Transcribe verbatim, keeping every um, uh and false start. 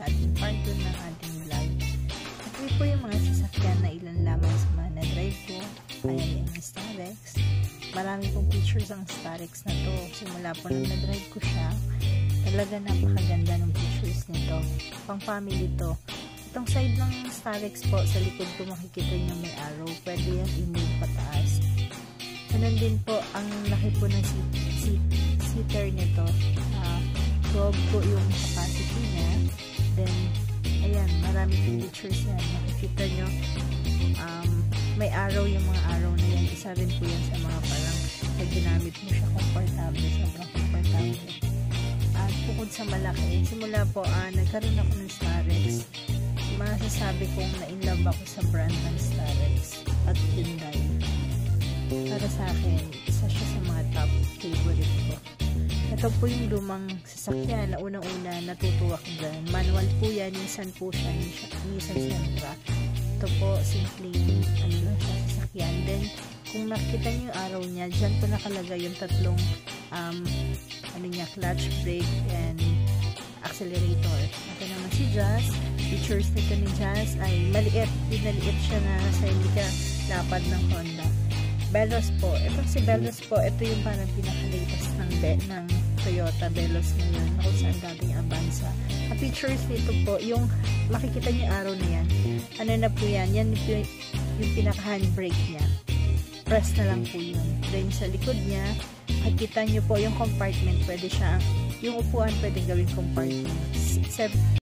sa ating part two ng ating vlog. Ito po yung mga sasakyan na ilan lamang sa mga na-drive ko. Ayan yung Starex. Marami pong features ang Starex na to. Simula po nung na-drive ko siya, talaga napakaganda ng features nito. Pang family to. Itong side ng Starex po, sa likod ko makikita nyo may arrow. Pwede yan i-move pataas. Ganun din po, ang laki po ng seat, seat, seater nito. Uh, twelve po yung capacity niya. Then, ayan, marami features yan. Makikita nyo, um, may arrow yung mga arrow na yan. Isa rin po yan sa mga parang pag ginamit mo siya comfortable, sobrang comfortable. At bukod sa malaki, simula po, uh, nagkaroon ako ng Starex. Masasabi kong na-inlove ako sa brand ng Starex at Hyundai. Para sa akin, isa siya sa mga top favorite ko. Ito po yung lumang sasakyan na unang-una natutuwa ko dyan. Manual po yan, minsan po siya, Nissan Sentra. Ito po, simply, ano lang siya, sasakyan. Then, kung nakita niyo yung araw niya, dyan po nakalagay yung tatlong, um, ano niya, clutch, brake, and accelerator. Ito naman si Jazz. Features nito ni Jazz ay maliit. Pinaliit siya na sa hindi ka lapad ng Honda. Veloz po. Ito si Veloz po. Ito yung parang pinaka-latest ng, ng Toyota Veloz ngayon. Kung saan dating Avanza. Ang features nito po, yung makikita niyo yung arrow na yan. Ano na po yan? Yan yung, yung pinaka-handbrake niya. Press na lang po yun. Then sa likod niya, makikita niyo po yung compartment. Pwede siya, yung upuan pwede gawing compartment.